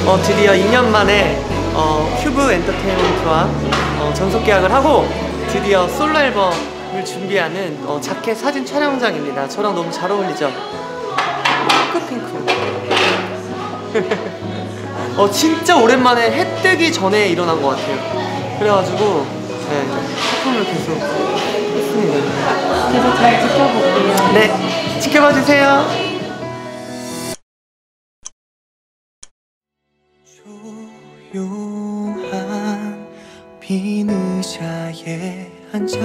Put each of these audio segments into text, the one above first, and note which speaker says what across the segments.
Speaker 1: 드디어 2년 만에 큐브 엔터테인먼트와 전속 계약을 하고 드디어 솔로 앨범을 준비하는 자켓 사진 촬영장입니다. 저랑 너무 잘 어울리죠? 핑크핑크. 진짜 오랜만에 해 뜨기 전에 일어난 것 같아요. 그래가지고 네, 소품을 계속 했습니다.
Speaker 2: 계속 잘 지켜볼게요.
Speaker 1: 네, 지켜봐 주세요. 조용한 빈 의자에 앉아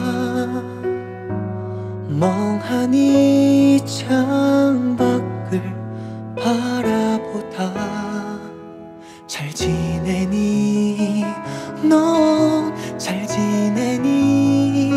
Speaker 1: 멍하니 창밖을 바라보다 잘 지내니 넌 잘 지내니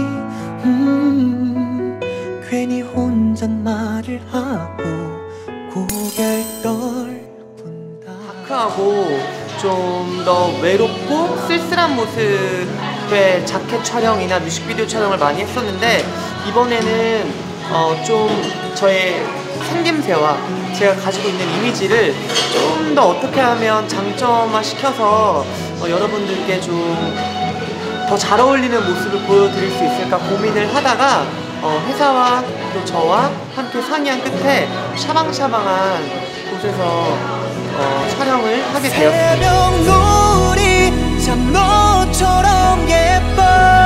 Speaker 1: 괜히 혼잣말을 하고 고개를 떨군다. 다크하고 좀 더 외롭고 쓸쓸한 모습의 자켓 촬영이나 뮤직비디오 촬영을 많이 했었는데 이번에는 좀 저의 생김새와 제가 가지고 있는 이미지를 좀 더 어떻게 하면 장점화 시켜서 여러분들께 좀 더 잘 어울리는 모습을 보여드릴 수 있을까 고민을 하다가 회사와 또 저와 함께 상의한 끝에 샤방샤방한 곳에서 촬영을 하게 되었습니다. 새벽놀이 참 너처럼 예뻐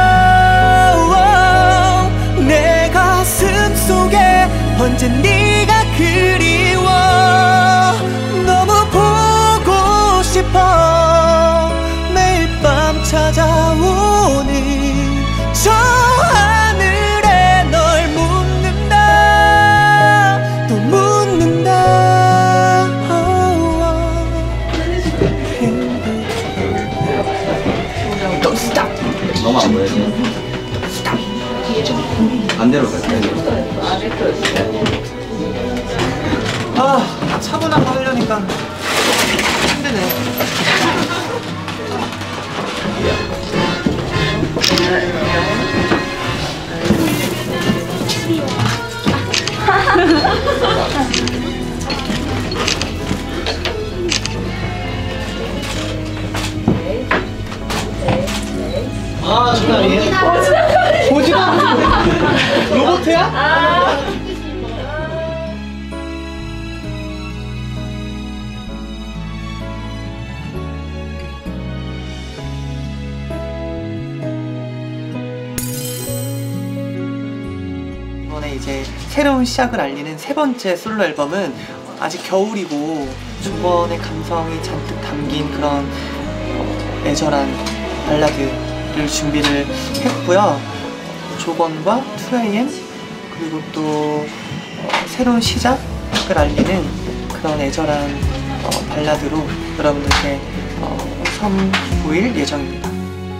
Speaker 1: 내 가슴 속에 언제 네가 그리워 너무 보고 싶어 매일 밤 찾아오는 저 하늘에 널 묻는다 또 묻는다 또 스탑
Speaker 3: 너무 안 보여요. 스탑 반대로 갈까요?
Speaker 1: 차분한 거 하려니까 힘드네. 정말이에요? 오지마! 로봇이야? 이번에 이제 새로운 시작을 알리는 세 번째 솔로 앨범은 아직 겨울이고 저번의 감성이 잔뜩 담긴 그런 애절한 발라드를 준비를 했고요. 조건과 2AM 그리고 또 새로운 시작을 알리는 그런 애절한 발라드로 여러분들께 선보일 예정입니다.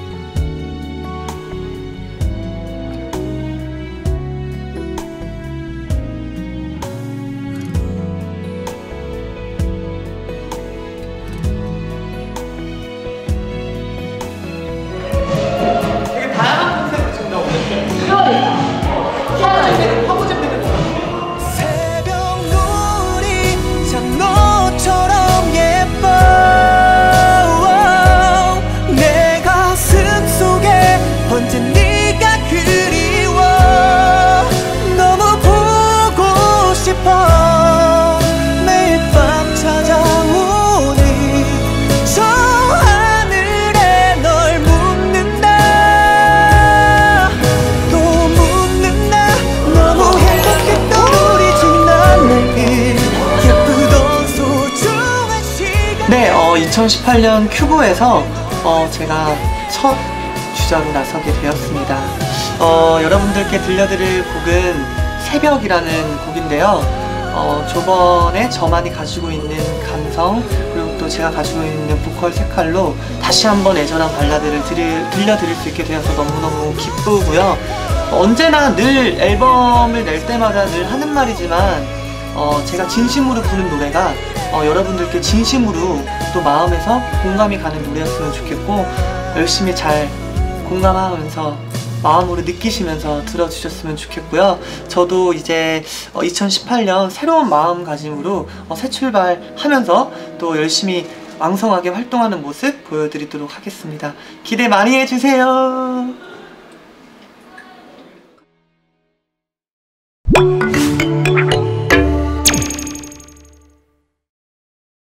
Speaker 1: 네, 2018년 큐브에서 제가 첫 주자로 나서게 되었습니다. 여러분들께 들려드릴 곡은 새벽이라는 곡인데요. 저번에 저만이 가지고 있는 감성 그리고 또 제가 가지고 있는 보컬 색깔로 다시 한번 애절한 발라드를 들려드릴 수 있게 되어서 너무너무 기쁘고요. 언제나 늘 앨범을 낼 때마다 늘 하는 말이지만 제가 진심으로 부른 노래가 여러분들께 진심으로 또 마음에서 공감이 가는 노래였으면 좋겠고 열심히 잘 공감하면서 마음으로 느끼시면서 들어주셨으면 좋겠고요. 저도 이제 2018년 새로운 마음가짐으로 새 출발하면서 또 열심히 왕성하게 활동하는 모습 보여드리도록 하겠습니다. 기대 많이 해주세요.